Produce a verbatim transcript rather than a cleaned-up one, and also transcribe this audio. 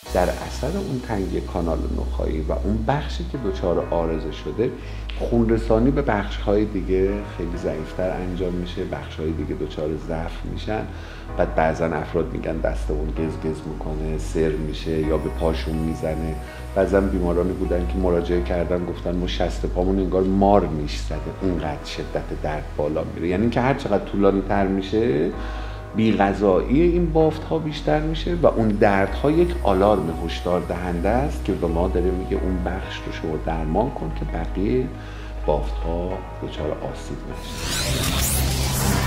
در اثر اون تنگی کانال نخاعی و اون بخشی که دچار عارضه شده، خونرسانی به بخش‌های دیگه خیلی ضعیف‌تر انجام میشه، بخش‌های دیگه دچار ضعف میشن. بعد بعضا افراد میگن دست اون گز گز میکنه، سر میشه یا به پاشون میزنه. بعضا بیمارانی بودن که مراجعه کردن گفتن ما شست پامون انگار مار نیش زده، اونقدر شدت درد بالا میره. یعنی که هر چقدر طولانی تر میشه، بی‌غذایی این بافت ها بیشتر میشه و اون دردها یک آلارم هشدار دهنده است که به ما داره میگه اون بخش رو شما درمان کن که بقیه بافت ها دچار آسیب نشه.